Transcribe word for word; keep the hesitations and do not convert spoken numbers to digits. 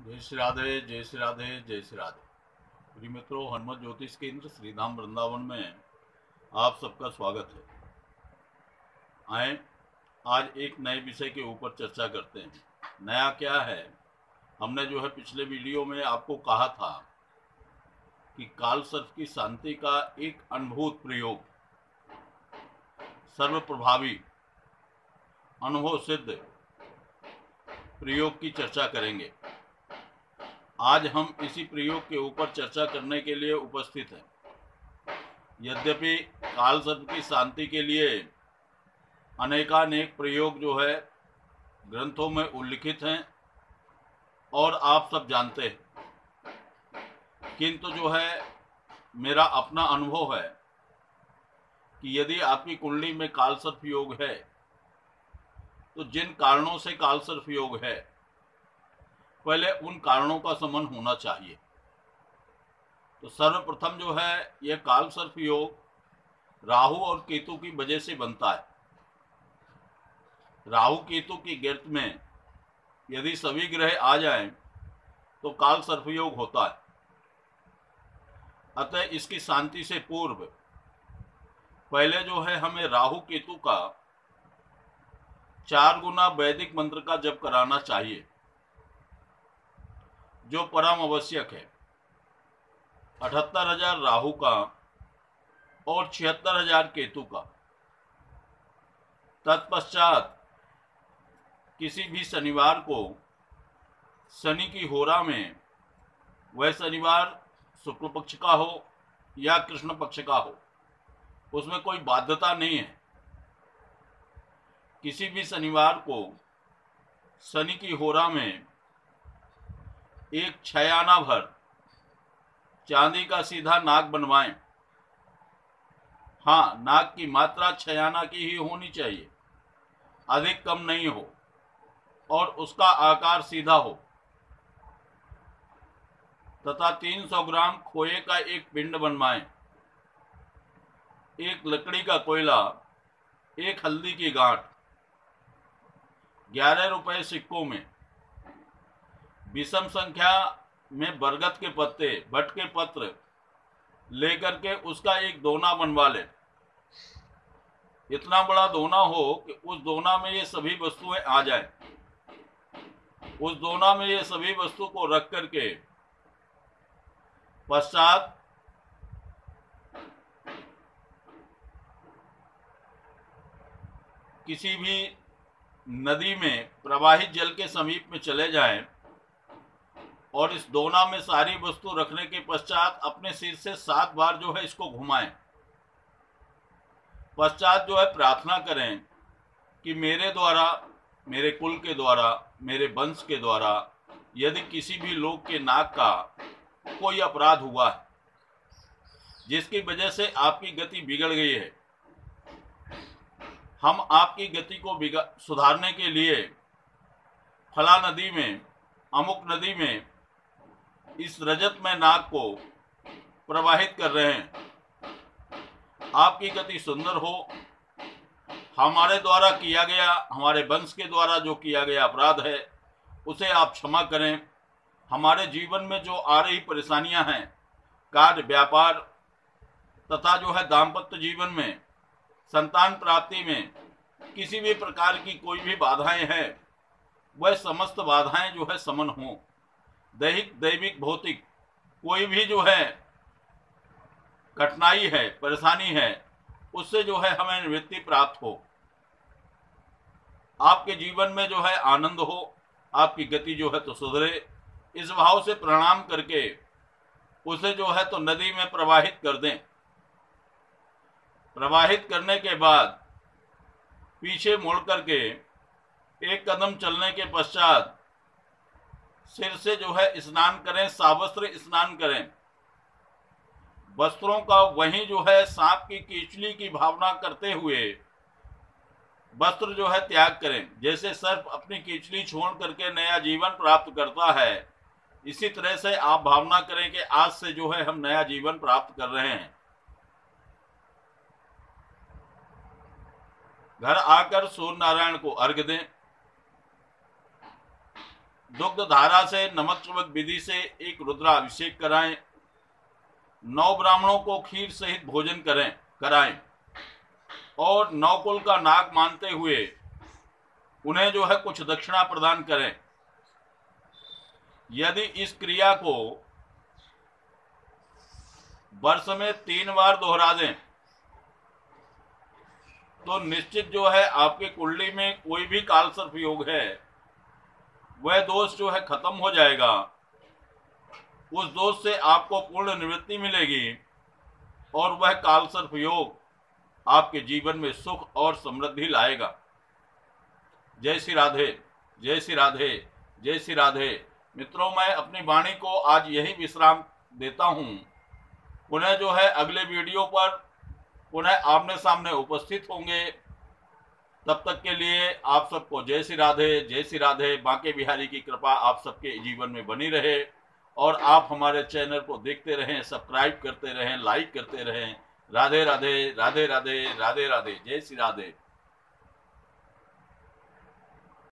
जय श्री राधे, जय श्री राधे, जय श्री राधे। प्रिय मित्रों, हनुमत ज्योतिष केंद्र श्रीधाम वृंदावन में आप सबका स्वागत है। आए आज एक नए विषय के ऊपर चर्चा करते हैं। नया क्या है, हमने जो है पिछले वीडियो में आपको कहा था कि काल सर्प की शांति का एक अनुभूत प्रयोग, सर्व प्रभावी अनुभव सिद्ध प्रयोग की चर्चा करेंगे। आज हम इसी प्रयोग के ऊपर चर्चा करने के लिए उपस्थित हैं। यद्यपि काल सर्प की शांति के लिए अनेकानेक प्रयोग जो है ग्रंथों में उल्लिखित हैं और आप सब जानते हैं, किंतु जो है मेरा अपना अनुभव है कि यदि आपकी कुंडली में काल सर्प योग है तो जिन कारणों से काल सर्प योग है पहले उन कारणों का समन होना चाहिए। तो सर्वप्रथम जो है यह काल सर्प योग राहु और केतु की वजह से बनता है। राहु केतु की गिरफ्त में यदि सभी ग्रह आ जाएं तो काल सर्प योग होता है। अतः इसकी शांति से पूर्व पहले जो है हमें राहु केतु का चार गुना वैदिक मंत्र का जप कराना चाहिए, जो परम आवश्यक है। अठहत्तर हजार राहु का और छिहत्तर हजार केतु का। तत्पश्चात किसी भी शनिवार को शनि की होरा में, वह शनिवार शुक्ल पक्ष का हो या कृष्ण पक्ष का हो, उसमें कोई बाध्यता नहीं है। किसी भी शनिवार को शनि की होरा में एक छह आना भर चांदी का सीधा नाग बनवाएं। हाँ, नाग की मात्रा छह आना की ही होनी चाहिए, अधिक कम नहीं हो, और उसका आकार सीधा हो तथा तीन सौ ग्राम खोए का एक पिंड बनवाएं। एक लकड़ी का कोयला, एक हल्दी की गांठ, ग्यारह रुपए सिक्कों में, विषम संख्या में बरगद के पत्ते, भट्ट के पत्र लेकर के उसका एक दोना बनवा ले। इतना बड़ा दोना हो कि उस दोना में ये सभी वस्तुएं आ जाए। उस दोना में ये सभी वस्तु को रख करके पश्चात किसी भी नदी में प्रवाहित जल के समीप में चले जाएं और इस दोना में सारी वस्तु रखने के पश्चात अपने सिर से सात बार जो है इसको घुमाएं। पश्चात जो है प्रार्थना करें कि मेरे द्वारा, मेरे कुल के द्वारा, मेरे वंश के द्वारा यदि किसी भी लोग के नाक का कोई अपराध हुआ है जिसकी वजह से आपकी गति बिगड़ गई है, हम आपकी गति को सुधारने के लिए फला नदी में, अमुक नदी में इस रजत में नाग को प्रवाहित कर रहे हैं। आपकी गति सुंदर हो, हमारे द्वारा किया गया, हमारे वंश के द्वारा जो किया गया अपराध है उसे आप क्षमा करें। हमारे जीवन में जो आ रही परेशानियां हैं, कार्य, व्यापार तथा जो है दाम्पत्य जीवन में, संतान प्राप्ति में किसी भी प्रकार की कोई भी बाधाएं हैं, वह समस्त बाधाएं जो है समन हों। दैहिक, दैविक, भौतिक कोई भी जो है कठिनाई है, परेशानी है, उससे जो है हमें निवृत्ति प्राप्त हो। आपके जीवन में जो है आनंद हो, आपकी गति जो है तो सुधरे। इस भाव से प्रणाम करके उसे जो है तो नदी में प्रवाहित कर दें। प्रवाहित करने के बाद पीछे मुड़ करके एक कदम चलने के पश्चात सिर से जो है स्नान करें, सावस्त्र स्नान करें। वस्त्रों का वहीं जो है सांप की कीचली की भावना करते हुए वस्त्र जो है त्याग करें। जैसे सर्प अपनी कीचली छोड़ करके नया जीवन प्राप्त करता है, इसी तरह से आप भावना करें कि आज से जो है हम नया जीवन प्राप्त कर रहे हैं। घर आकर सूर्य नारायण को अर्घ्य दें। दुग्ध धारा से नमक चुबक विधि से एक रुद्राभिषेक कराएं। नौ ब्राह्मणों को खीर सहित भोजन करें कराएं और नौकुल का नाग मानते हुए उन्हें जो है कुछ दक्षिणा प्रदान करें। यदि इस क्रिया को वर्ष में तीन बार दोहरा दें तो निश्चित जो है आपके कुंडली में कोई भी कालसर्प योग है वह दोष जो है खत्म हो जाएगा। उस दोष से आपको पूर्ण निवृत्ति मिलेगी और वह कालसर्प योग आपके जीवन में सुख और समृद्धि लाएगा। जय श्री राधे, जय श्री राधे, जय श्री राधे। मित्रों, मैं अपनी वाणी को आज यही विश्राम देता हूँ। पुनः जो है अगले वीडियो पर पुनः आमने सामने उपस्थित होंगे। तब तक के लिए आप सबको जय श्री राधे, जय श्री राधे। बांके बिहारी की कृपा आप सबके जीवन में बनी रहे और आप हमारे चैनल को देखते रहें, सब्सक्राइब करते रहें, लाइक करते रहें। राधे राधे, राधे राधे, राधे राधे, जय श्री राधे।